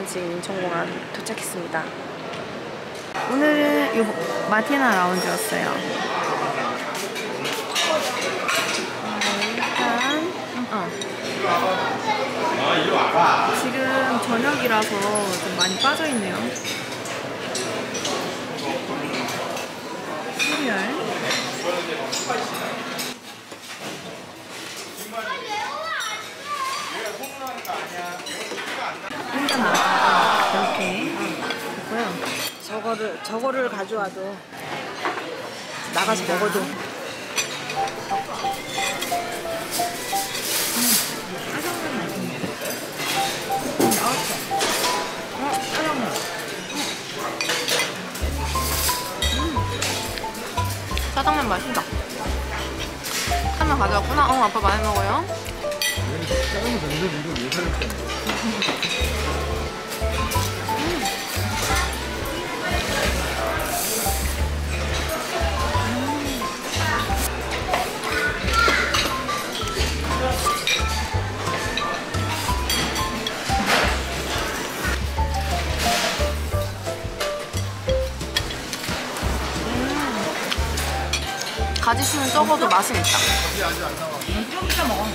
저는 지금 인천공항 도착했습니다. 오늘은 이 마티나 라운지였어요. 일단 지금 저녁이라서 좀 많이 빠져있네요. 시리얼 이렇게 있고요. 저거를 가져와도 나가서 먹어도 짜장면 맛있다. 하나 가져왔구나. 아빠 많이 먹어요. 짜장면 전세 이거 왜 살렸잖아. 가지수는 적어도 맛은 있다. 아직 안 나와. 좀 이따 먹어.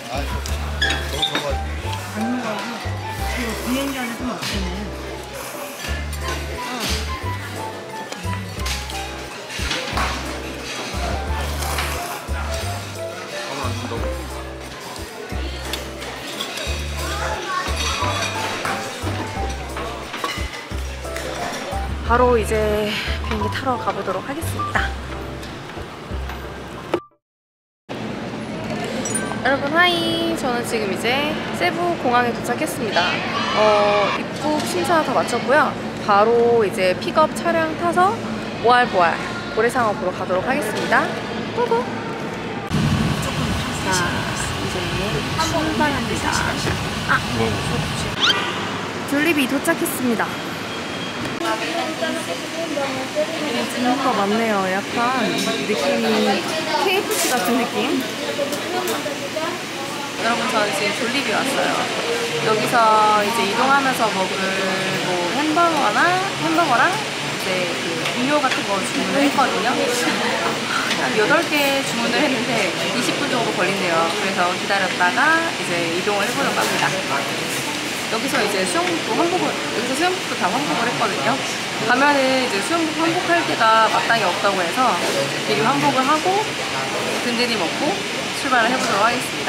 안 먹어. 이거 비행기 안에 좀 없겠네. 밥을 안 준다고? 바로 이제 비행기 타러 가보도록 하겠습니다. 여러분 하이! 저는 지금 이제 세부 공항에 도착했습니다. 입국 심사 다 마쳤고요. 바로 이제 픽업 차량 타서 보알보알 고래상어 보러 가도록 하겠습니다. 고고! 자, 이제 출발합니다. 졸리비 도착했습니다. 종류가 많네요. 약간 느낌이 KFC 같은 느낌? 여러분, 저는 지금 졸리비 왔어요. 여기서 이제 이동하면서 먹을 뭐 햄버거랑 이제 그 음료 같은 거 주문을 했거든요. 한 8개 주문을 했는데 20분 정도 걸린대요. 그래서 기다렸다가 이제 이동을 해보려고 합니다. 여기서 이제 수영복도 다 환복을 했거든요. 가면은 이제 수영복 환복할 때가 마땅히 없다고 해서 미리 환복을 하고 든든히 먹고 출발을 해보도록 하겠습니다.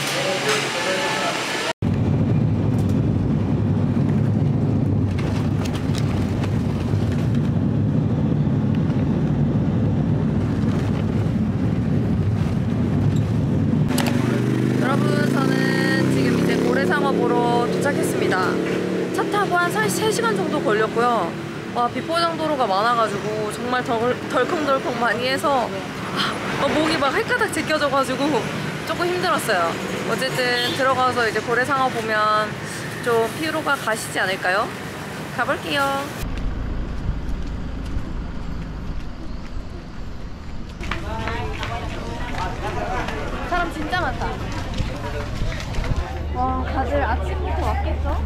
여러분, 저는 지금 이제 고래상어 보러 도착했습니다. 차 타고 한 3시간 정도 걸렸고요. 와, 비포장도로가 많아가지고 정말 덜컹덜컹 많이 해서 목이 막 헷가닥 제껴져가지고 조금 힘들었어요. 어쨌든 들어가서 이제 고래상어 보면 좀 피로가 가시지 않을까요? 가볼게요. 사람 진짜 많다. 와, 다들 아침부터 왔겠죠?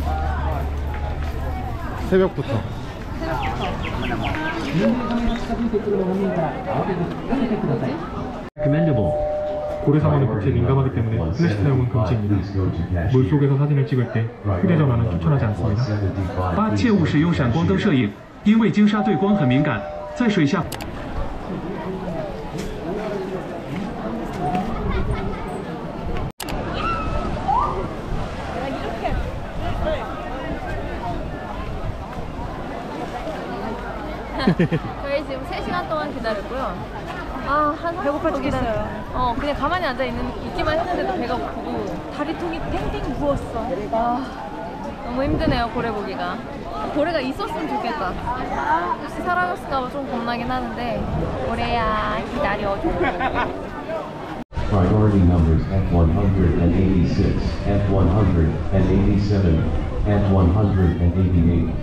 새벽부터. 고래상어는 빛에 민감하기 때문에 플래시 사용은 금지입니다. 물속에서 사진을 찍을 때 휴대전화는 추천하지 않습니다. 切勿使用闪光灯摄影，因为鲸鲨对光很敏感，在水下。 저희 지금 3시간 동안 기다렸고요. 배고파 죽겠어요. 그냥 가만히 있기만 했는데도 배가 고프고 다리통이 땡땡 부었어. 너무 힘드네요, 고래 보기가. 고래가 있었으면 좋겠다. 혹시 사라졌을까봐 좀 겁나긴 하는데. 고래야, 기다려줘. Priority numbers F186, F187, F188.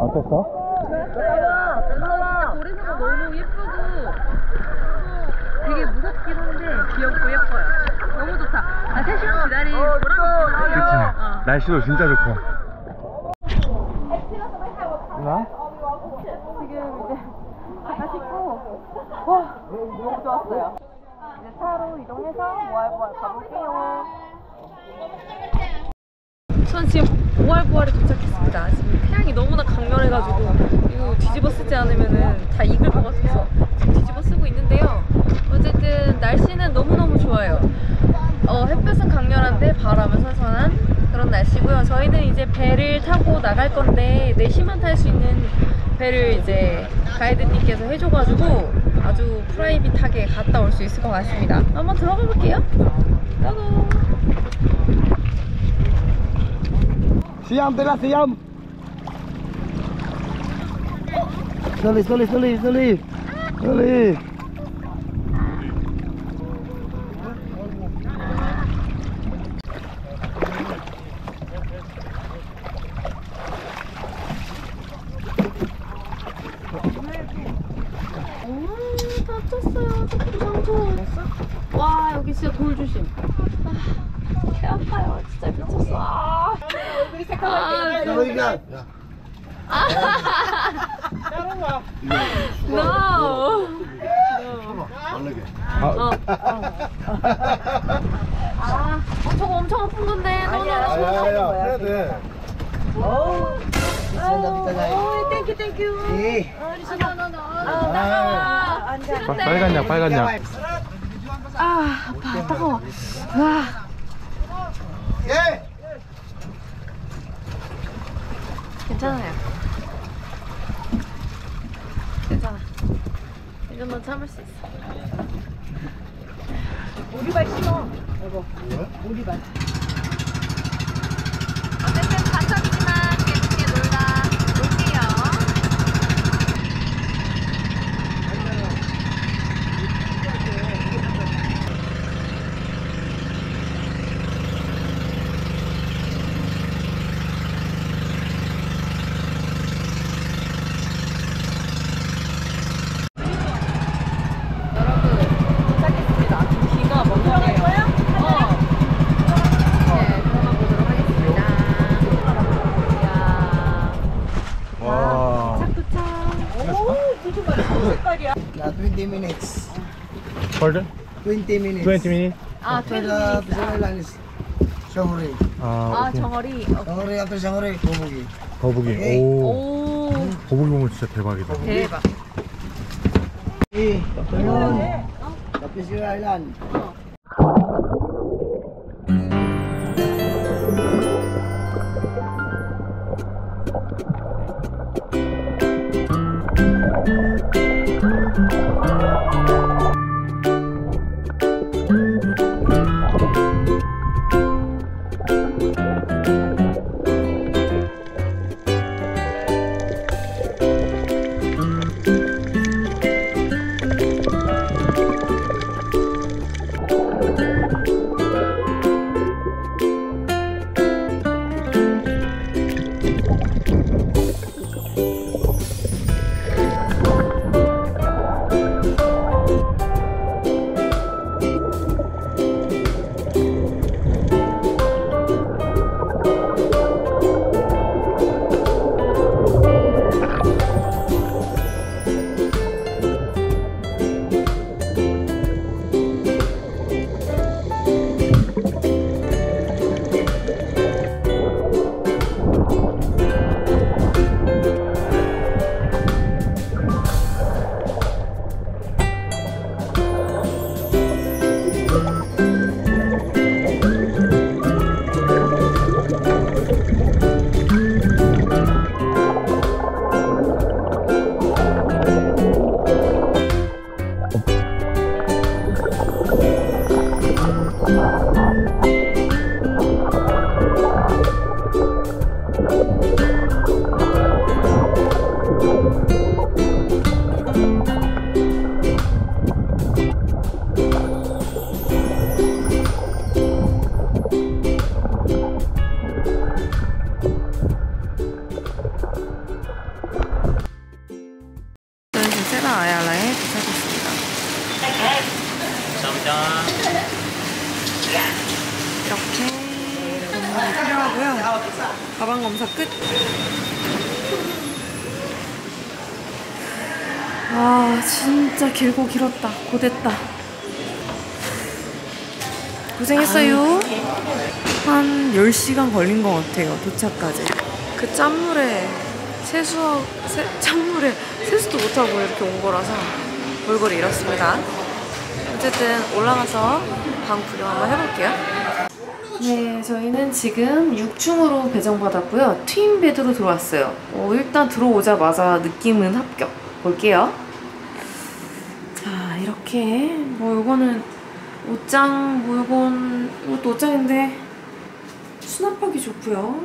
어땠어? 고래사가 너무 예쁘고 되게 무섭긴 한데 귀엽고 예뻐요. 너무 좋다. 3시간 기다린 보람이 있어요. 날씨도 진짜 좋고. 나? 지금 이제 다 씻고 와 너무 좋았어요. 이제 차로 이동해서 모알보알 가볼게요. 전 지금 모알보알에 도착했습니다. 지금 태양이 너무나 강렬해가지고 이거 뒤집어 쓰지 않으면은 다 익을 것 같아서 지금 뒤집어 쓰고 있는데요. 어쨌든 날씨는 너무너무 좋아요. 햇볕은 강렬한데 바람은 선선한 그런 날씨고요. 저희는 이제 배를 타고 나갈 건데 4시만 탈 수 있는 배를 이제 가이드님께서 해줘가지고 아주 프라이빗하게 갔다 올 수 있을 것 같습니다. 한번 들어가 볼게요. 따고. Siam, tengah siam. Slowly. 다쳤어요. 상처. 와 여기 진짜 돌 조심. 배 아파요. 진짜 미쳤어. No. 저거 엄청 아픈 건데. 땡큐. 빨간 약. 아파. 따가워. 와. 괜찮아요. 괜찮아. 이 정도는 참을 수 있어. 오리발 신어. 여보. 오리발. 어쨌든 가족이지만 재밌게 놀다 올게요. Nah, 20 minutes. Pardon? 20 minutes. 20 minutes? 아, After the Pisang is Sahuri. 아, 정어리. Sahuri after Sahuri, Kobugi. 거북이. 오케이. 오, 거북이 보면 진짜 대박이다. 대박. Afternoon. Tapis Island. 아 진짜 길고 길었다. 고됐다. 고생했어요. 한 10시간 걸린 것 같아요. 도착까지. 그 짠물에 짠물에 세수도 못하고 이렇게 온 거라서 골골이 잃었습니다. 어쨌든 올라가서 방 구경 한번 해볼게요. 네, 저희는 지금 6층으로 배정받았고요. 트윈베드로 들어왔어요. 일단 들어오자마자 느낌은 합격. 볼게요. 자, 이렇게 요거는 옷장 물건, 이것도 옷장인데 수납하기 좋고요.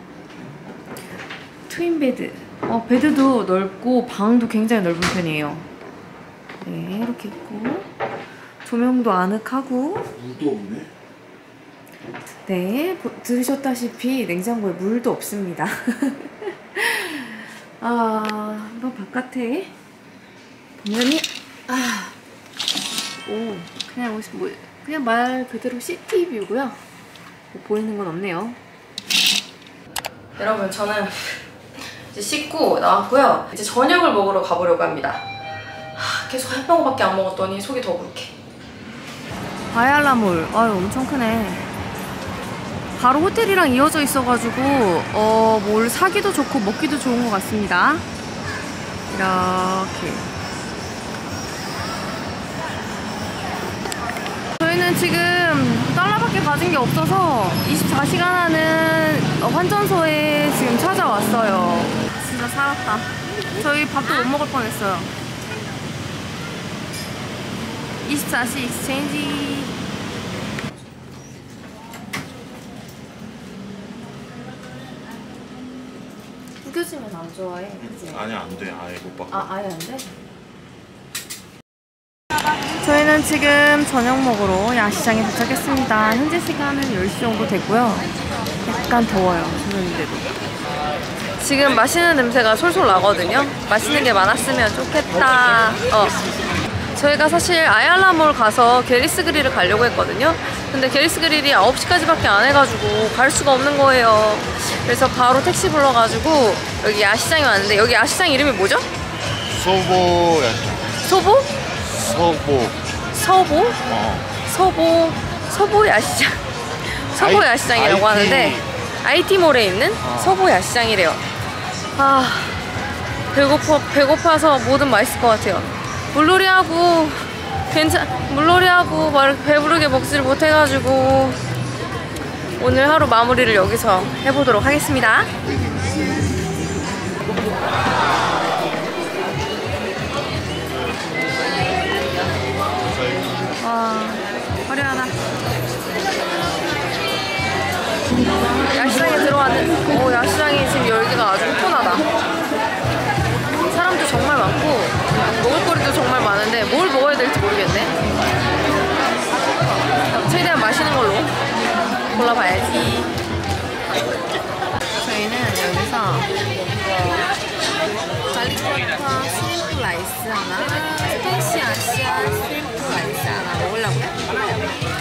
트윈베드. 베드도 넓고 방도 굉장히 넓은 편이에요. 네, 이렇게 있고 조명도 아늑하고. 물도 없네. 네, 들으셨다시피 냉장고에 물도 없습니다. 한번 바깥에 보면이 그냥 말 그대로 시티뷰고요. 뭐 보이는 건 없네요. 여러분, 저는 이제 씻고 나왔고요. 이제 저녁을 먹으러 가보려고 합니다. 계속 햄버거밖에 안 먹었더니 속이 더부룩해. 바이알라몰, 엄청 크네. 바로 호텔이랑 이어져 있어가지고 뭘 사기도 좋고 먹기도 좋은 것 같습니다. 이렇게. 저희는 지금 달러밖에 가진 게 없어서 24시간 하는 환전소에 지금 찾아왔어요. 진짜 살았다. 저희 밥도 못 먹을 뻔했어요. 24시 익스체인지. 구겨지면 안 좋아해. 그치? 아니 안 돼. 아예 못 바꿔. 아예 안 돼? 저희는 지금 저녁 먹으러 야시장에 도착했습니다. 현재 시간은 10시 정도 됐고요. 약간 더워요. 저녁인데도. 지금 맛있는 냄새가 솔솔 나거든요. 맛있는 게 많았으면 좋겠다. 저희가 사실 아얄라몰 가서 게리스 그릴을 가려고 했거든요. 근데 게리스 그릴이 9시까지밖에 안 해가지고 갈 수가 없는 거예요. 그래서 바로 택시 불러가지고 여기 야시장에 왔는데, 여기 야시장 이름이 뭐죠? 소보 야시장. 소보? 서보. 서보 야시장. 서보 야시장이라고 하는데 IT몰에 있는 서보 야시장이래요. 배고파서 뭐든 맛있을 것 같아요. 물놀이하고 막 배부르게 먹지를 못해가지고 오늘 하루 마무리를 여기서 해보도록 하겠습니다. 와, 화려하다. 야시장에 들어왔는데 야시장이 지금 열기가 아주 후끈하다. 사람도 정말 많고 먹을거리도 정말 많은데 뭘 먹어야 될지 모르겠네. 최대한 맛있는 걸로 골라봐야지. 저희는 여기서 갈릭버터 스림프 라이스 하나, 스파이시 아시아 스림프 라이스 하나 먹으려고요.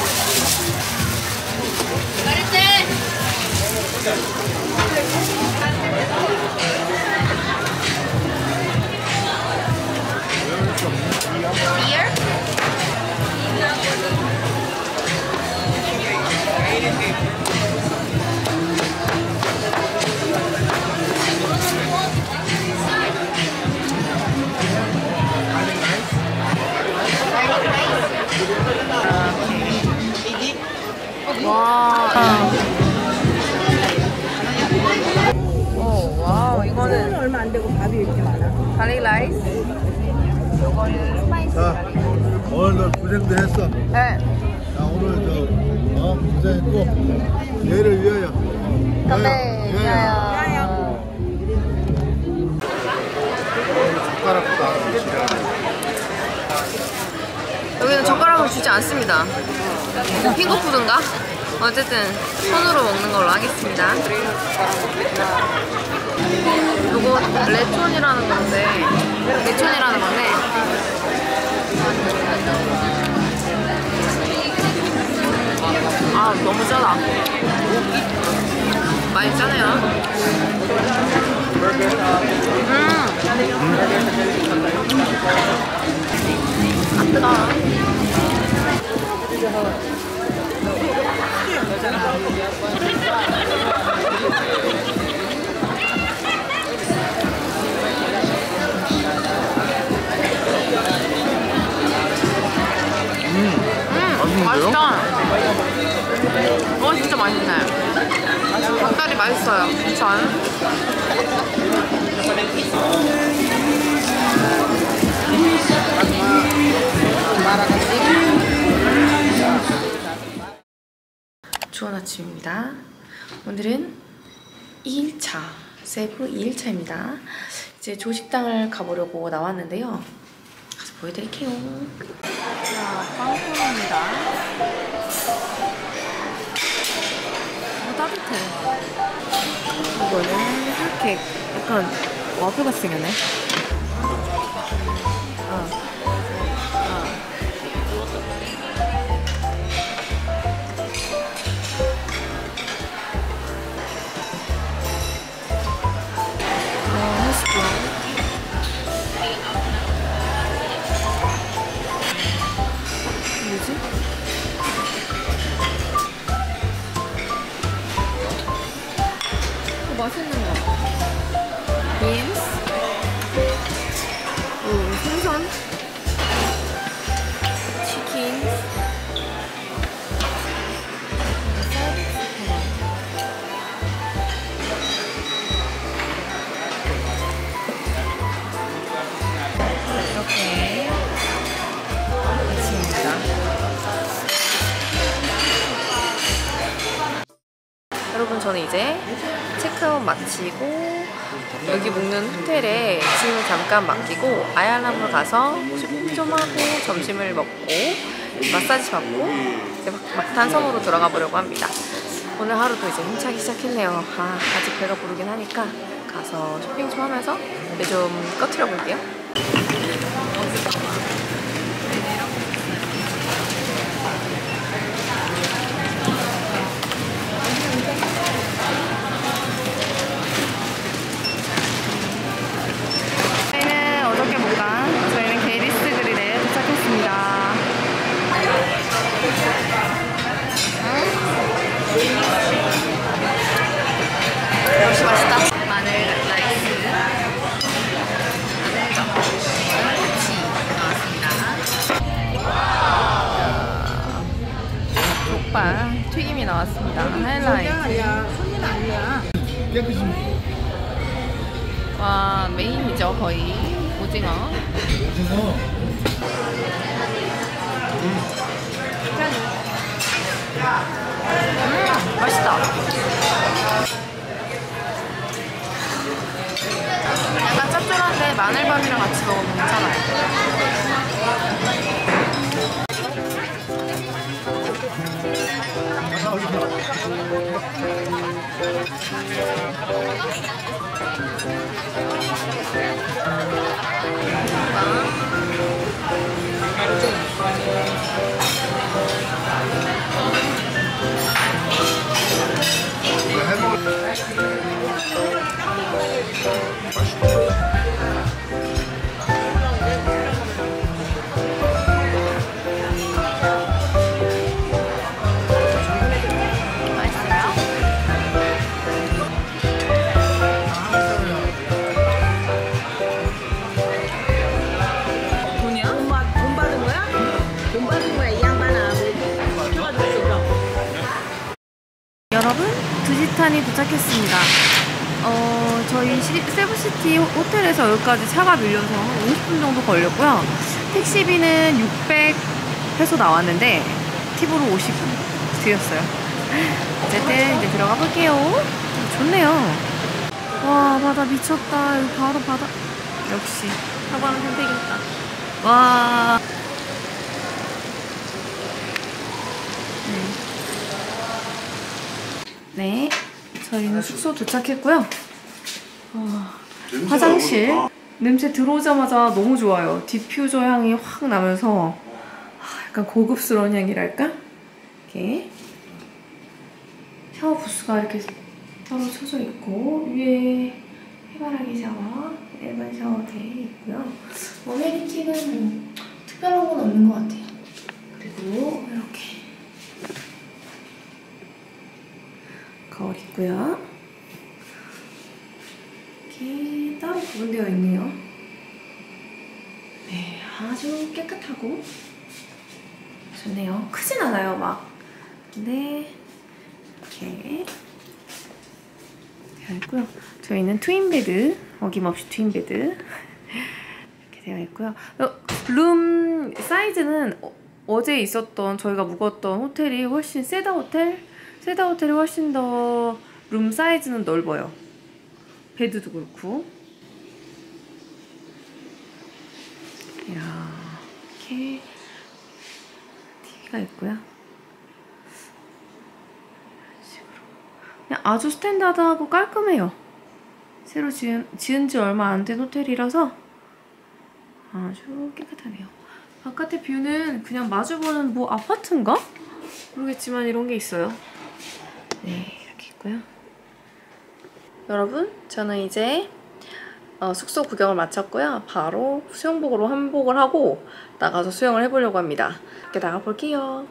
와우, 이거는 얼마 안 되고 밥이 이렇게 많아. 갈릭 라이스. 요거는 스파이시 갈릭. 오늘 고생도 했어. 네. 자, 오늘 고생했고 내일을 위하여. 건배. 야야. 젓가락도 안 주시라. 여기는 젓가락을 주지 않습니다. 핑거푸드인가? 어쨌든 손으로 먹는 걸로 하겠습니다. 요거 레촌이라는 건데 너무 짜다. 많이 짜네요. 아, 뜨거워. 맛있다. 진짜 맛있네. 닭다리 맛있어요. 추천. 좋은 아침입니다. 오늘은 2일차, 세부 2일차입니다. 이제 조식당을 가보려고 나왔는데요. 가서 보여드릴게요. 자, 빵코너입니다. 따뜻해. 이거는 핫케이크. 약간 와플 같이 생겼네. 뭐지? 맛있는 거. 빈스. 생선. 치킨. 이렇게 아침입니다. 여러분, 저는 이제 체크아웃 마치고 여기 묵는 호텔에 짐을 잠깐 맡기고 아얄람으로 가서 쇼핑 좀 하고 점심을 먹고 마사지 받고 이제 막탄 섬으로 들어가 보려고 합니다. 오늘 하루도 이제 힘차기 시작했네요. 아직 배가 부르긴 하니까 가서 쇼핑 좀 하면서 배 좀 꺼트려 볼게요. 저희는 어저께 못 간 저희는 게리스 그릴에 도착했습니다. 역시 맛있다. 마늘 라이스, 마늘 꼬치 나왔습니다. 족발 튀김이 나왔습니다. 하이라이트. 와, 메인이죠, 거의. 오징어. 맛있다. 약간 짭짤한데 마늘밥이랑 같이 먹으면 괜찮아요. 여러분, 두지탄이 도착했습니다. 저희 세부시티 호텔에서 여기까지 차가 밀려서 한 50분 정도 걸렸고요. 택시비는 600페소 나왔는데 팁으로 50 드렸어요. 어쨌든 이제 들어가 볼게요. 좋네요. 와, 바다 미쳤다. 여기 바로 바다. 역시 사과는 선택이었다. 와. 네, 저희는 숙소 도착했고요. 화장실 냄새 들어오자마자 너무 좋아요. 디퓨저 향이 확 나면서 약간 고급스러운 향이랄까? 이렇게 샤워 부스가 이렇게 서로 쳐져 있고 위에 해바라기 샤워, 일반 샤워 돼 있고요. 어메니티는 뭐 특별한 건 없는 것 같아요. 그리고 이렇게 거울 있고요. 이렇게 따로 구분되어 있네요. 네, 아주 깨끗하고 좋네요. 크진 않아요, 막. 근데 이렇게 되어 있고요. 저희는 트윈베드, 어김없이 트윈베드 이렇게 되어 있고요. 룸 사이즈는 어제 있었던 저희가 묵었던 호텔이 훨씬 세다 호텔이 훨씬 더 룸 사이즈는 넓어요. 베드도 그렇고. 이렇게 TV가 있고요. 이런 식으로 그냥 아주 스탠다드하고 깔끔해요. 새로 지은 지 얼마 안 된 호텔이라서 아주 깨끗하네요. 바깥의 뷰는 그냥 마주보는 뭐 아파트인가? 모르겠지만 이런 게 있어요. 네, 이렇게 있고요. 여러분, 저는 이제 숙소 구경을 마쳤고요. 바로 수영복으로 한복을 하고 나가서 수영을 해보려고 합니다. 이렇게 나가볼게요.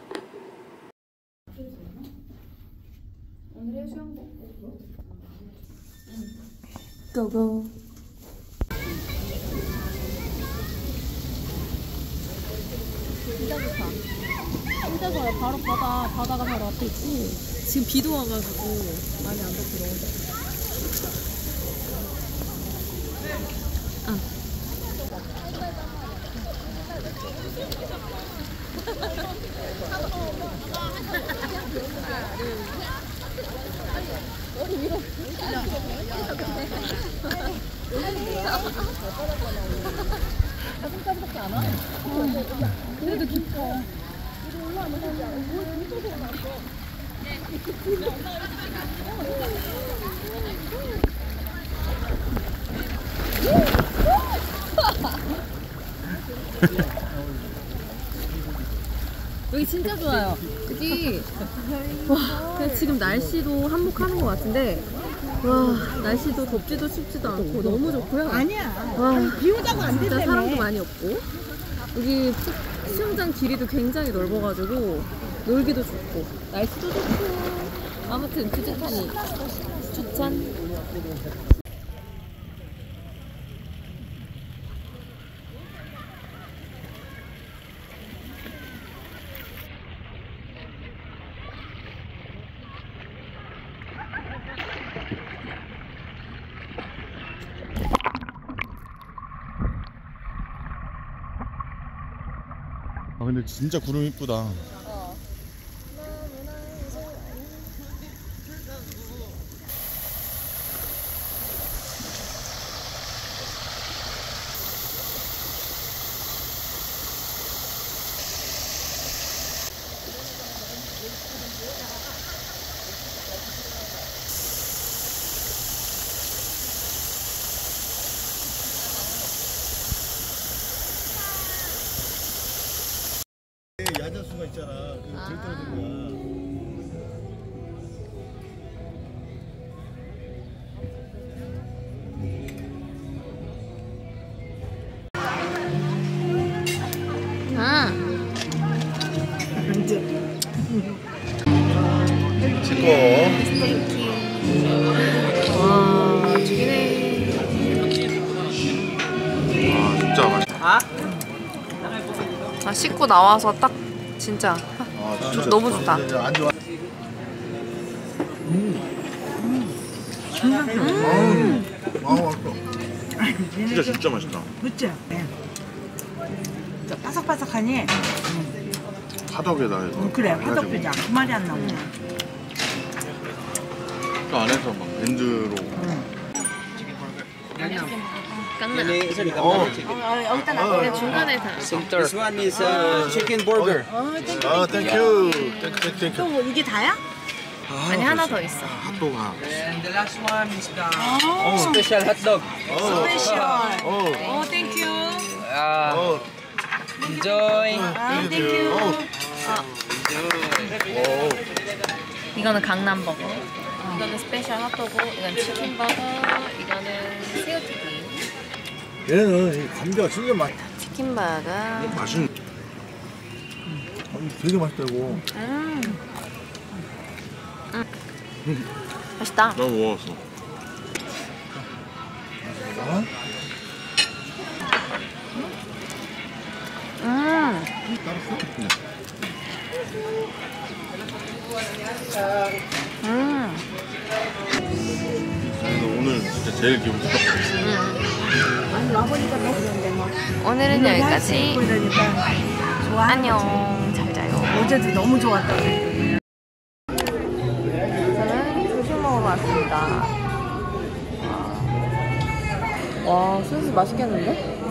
오늘의 수영복 고고. 진짜 좋다. 진짜 좋아요. 바로 바다가 바로 앞에 있고 지금 비도 와가지고 많이 안 덥더라고요. 그래도 깊어. 여기 진짜 좋아요. 여기 와, 그냥 지금 날씨도 한복하는 것 같은데 와, 날씨도 덥지도 춥지도 않고 너무 좋고요. 아니야. 와, 비 오자고 안 진짜 된다며. 사람도 많이 없고 여기 수영장 길이도 굉장히 넓어가지고 놀기도 좋고 날씨도 좋고 아무튼 푸지타니 추천. 아 근데 진짜 구름 이쁘다. 야자수가 있잖아. 그거 들 떨어진 거야. 찍어. 와, 죽이네. 아 진짜 맛있다. 아, 씻고 나와서 딱 진짜 아 진짜 너무 좋다. 안 좋아. 맛있어. 진짜 맛있다. 그치? 네. 저 바삭바삭하니? 화덕에다 해서. 그래, 화덕피자. 그 말이 안 나오네. 그 안에서 막 밴드로. 여기다 놔둬. 중간에 다. This one is chicken burger. 아, 땡큐. 땡큐. 또 이게 다야? 아니, 하나 더 있어. 핫도가. And the last one is the special hot dog. 스페셜. 어. 오, 땡큐. 어. Enjoy. 아, 땡큐. 이거는 강남버거. 이거는 스페셜 핫도그, 이건 치킨버거, 이거는 새우튀김. 얘는 이 감자가 진짜 치킨버거. 맛있는. 되게 맛있다고. 맛있다. 나 먹었어. 어? 오늘 진짜 제일 기분 좋다. 오늘은 여기까지. 이러니까 좋아. 안녕. 잘 자요. 어제도 너무 좋았다고 그랬거든요. 저는 조식 먹으러 왔습니다. 와, 소스 맛있겠는데?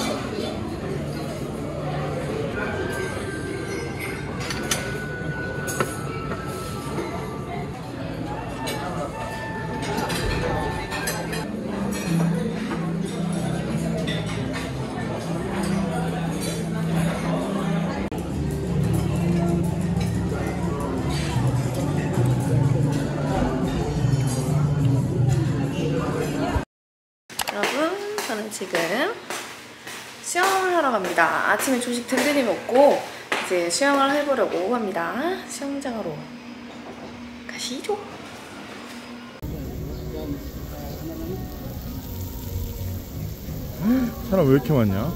여러분, 저는 지금 수영을 하러 갑니다. 아침에 조식 든든히 먹고 이제 수영을 해보려고 합니다. 수영장으로 가시죠. 사람 왜 이렇게 많냐?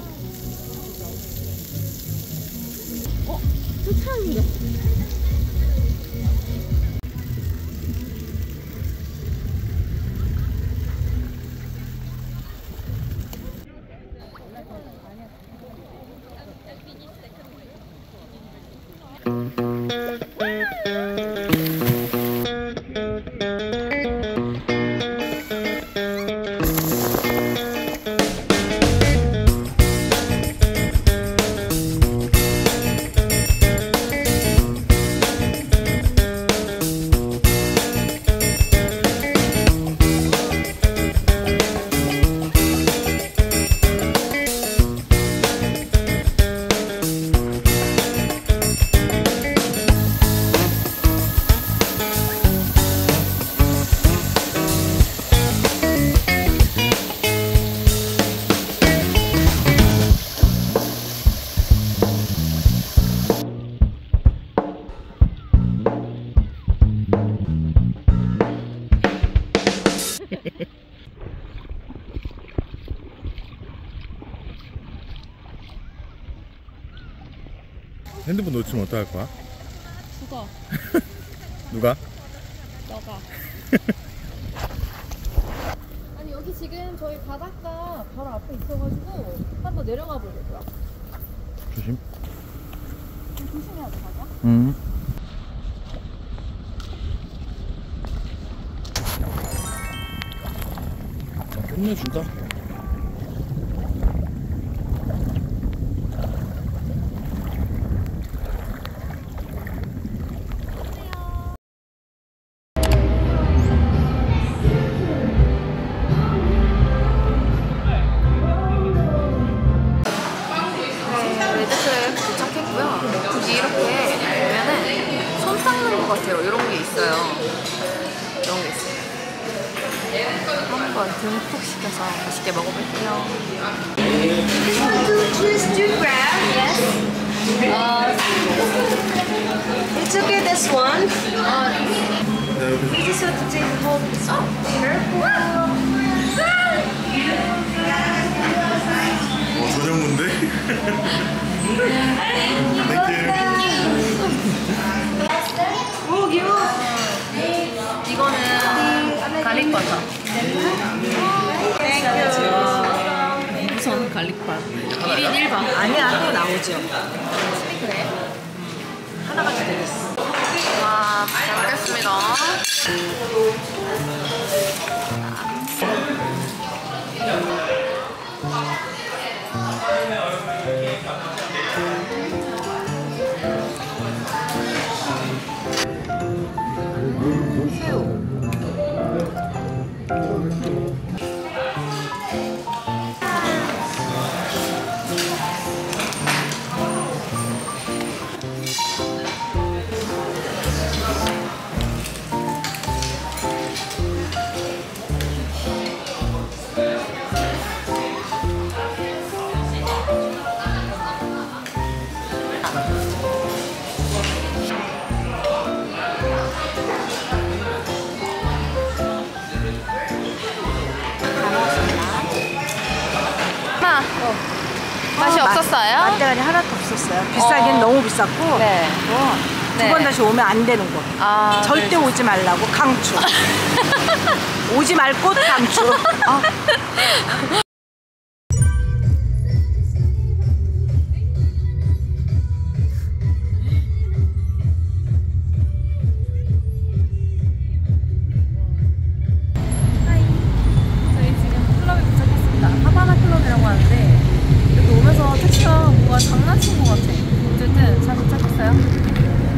핸드폰 놓치면 어떡할 거야? 죽어. 누가? 너가. 아니 여기 지금 저희 바닷가 바로 앞에 있어가지고 한번 내려가 보려고요. 조심. 조심해야 돼, 가자. 응. 끝내준다. 레드크랩 도착했고요. 여기 이렇게 보면은 손 닦는 것 같아요. 이런 게 있어요. 이런 게 있어요. 한번 듬뿍 시켜서 맛있게 먹어볼게요. Just to grab, yes. It's okay, this one. We just have to take the whole piece. Oh, careful. 저녁문데? Oh, 귀여워. 이거는 갈릭바타. 무선 갈릭바. 1인 1박. 아니야, 또 나오죠. 그래? 하나가 더 되겠어. 와, 잘 먹겠습니다. 맛이 없었어요? 맛대가리 하나도 없었어요. 비싸긴 너무 비쌌고. 네. 두 번 다시 오면 안 되는 거. 아, 절대 오지 말라고 강추. 오지 말 곳 강추. 저희 지금 클럽에 도착했습니다. 하바나 클럽이라고 하는데 여기 오면서 택시가 뭔가 장난친 것 같아. 어쨌든 잘 도착했어요.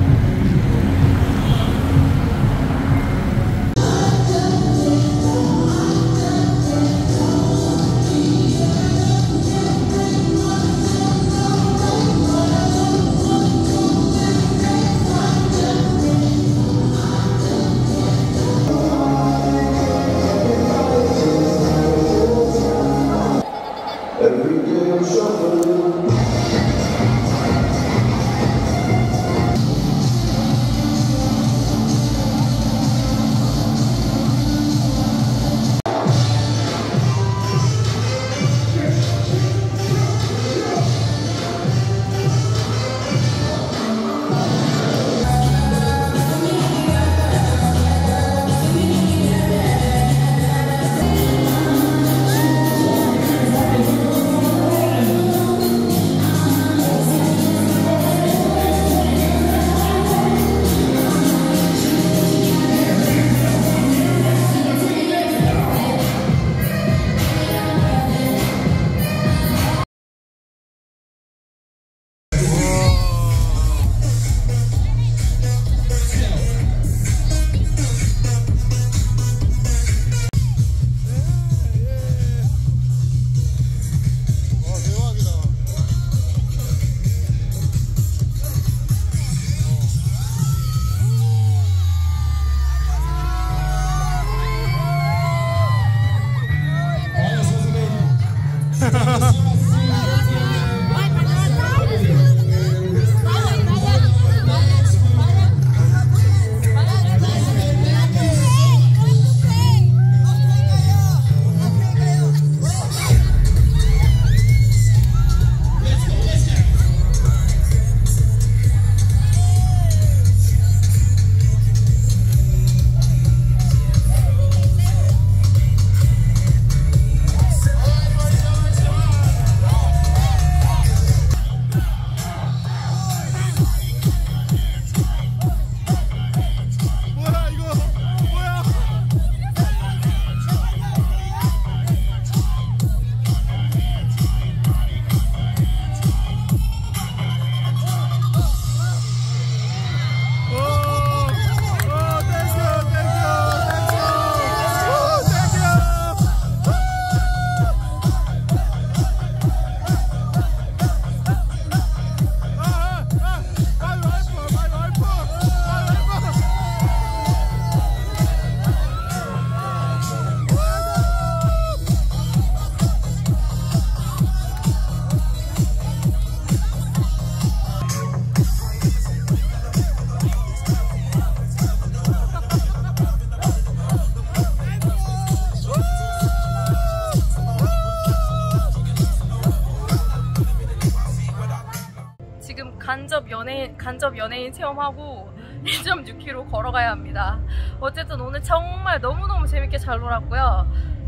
간접 연예인 체험하고 1.6km 걸어가야 합니다. 어쨌든 오늘 정말 너무너무 재밌게 잘 놀았고요.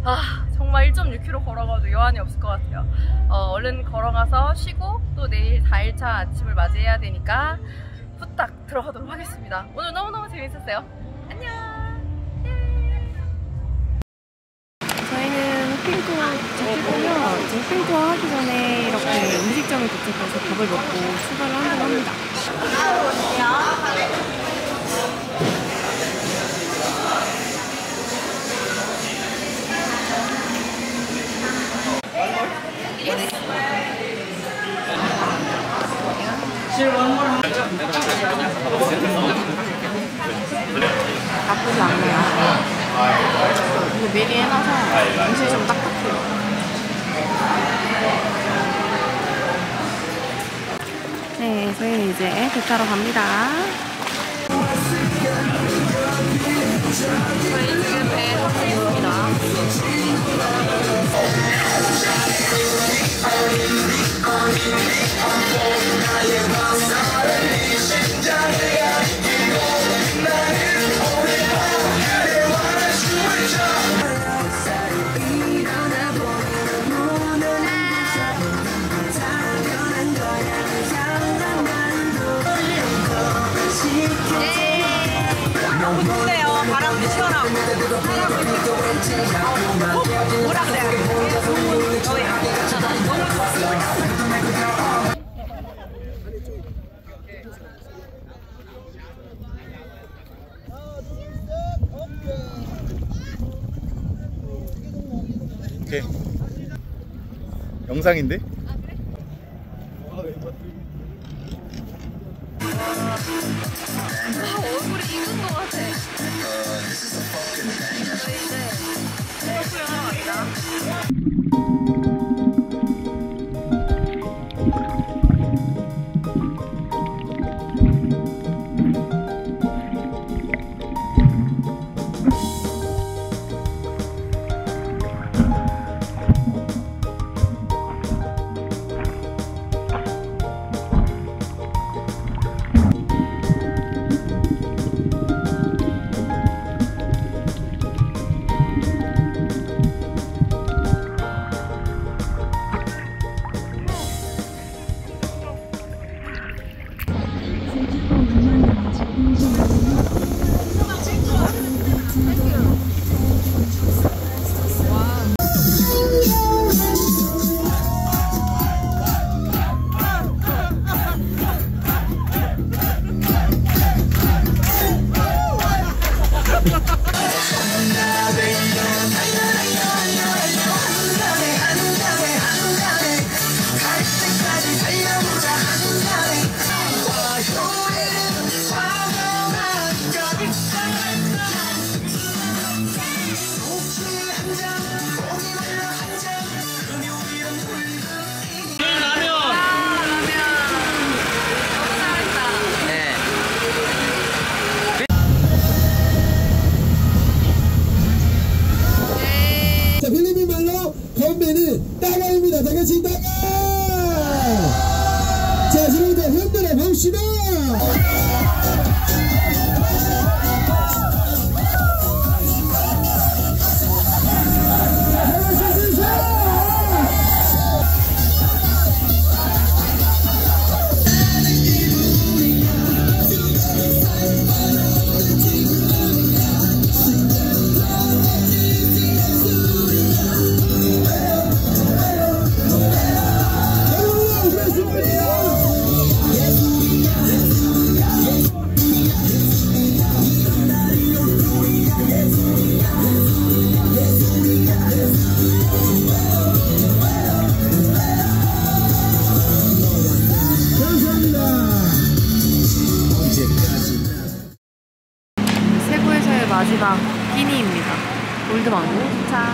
정말 1.6km 걸어가도 여한이 없을 것 같아요. 얼른 걸어가서 쉬고 또 내일 4일차 아침을 맞이해야 되니까 후딱 들어가도록 하겠습니다. 오늘 너무너무 재밌었어요. 안녕! 저희는 호핑 투어 도착했고요. 이제 호핑 투어 하기 전에 이렇게 음식점에 도착해서 밥을 먹고 출발을 한다고 합니다. 나쁘지 않네요. 이거 미리 해놔서 음식이 좀 딱딱해요. 네, 저희는 이제 배 타러 갑니다. 저희 지금 배에 타고 있습니다. 오케이. 영상인데? 얼굴이 익은 것 같아. 저희 이제 해외 수영하러 갑니다. 필리핀 말로 건배는 따가입니다. 다 같이 따가! 자, 지금부터 흔들어 봅시다! 세부에서의 마지막 끼니입니다. 골드망고 차.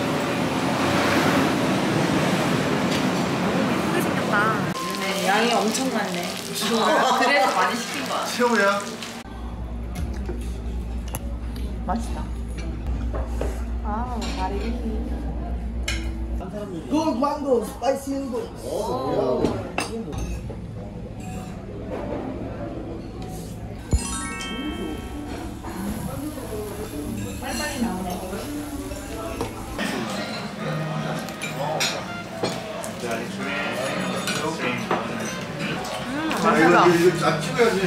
예쁘게 생겼다. 네, 양이 엄청 많네. 그래서 많이 시킨 거야. 최고야. 맛있다. 아, 다리. Gold mango, spicy noodles. 이거 다 찍어야지.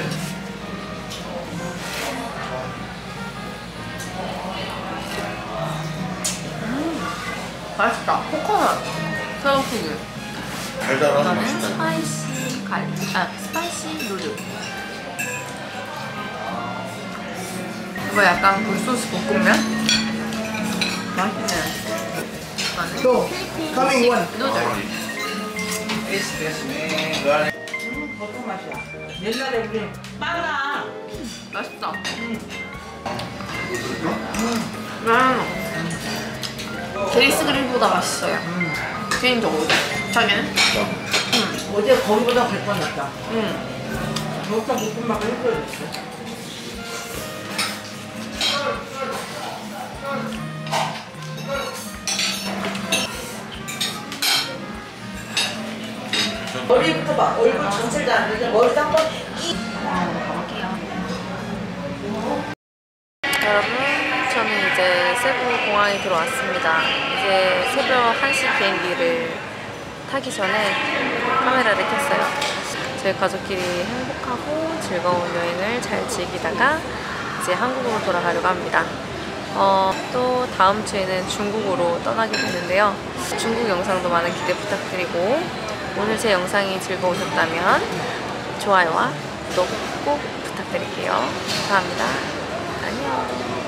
맛있다. 코코넛 새우튀김. 달달한 이거는 맛있다. 스파이시 누르. 이거 약간 굴소스 볶음면? 맛있네. 이거는 필리핀식 누들. 어떤 맛이야? 옛날에 우리 빵아. 맛있다. 그리스 그릴보다 맛있어요. 개인적으로. 자기는? 어제 거기보다 100번 낫다. 먹다 볶음밥을 해줘야겠어. 머리부터 봐. 얼굴 전체를 안 되죠. 머리도 한번 가볼게요. 여러분, 저는 이제 세부 공항에 들어왔습니다. 이제 새벽 1시 비행기를 타기 전에 카메라를 켰어요. 저희 가족끼리 행복하고 즐거운 여행을 잘 즐기다가 이제 한국으로 돌아가려고 합니다. 또 다음 주에는 중국으로 떠나게 되는데요. 중국 영상도 많은 기대 부탁드리고 오늘 제 영상이 즐거우셨다면 좋아요와 구독 꼭 부탁드릴게요. 감사합니다. 안녕.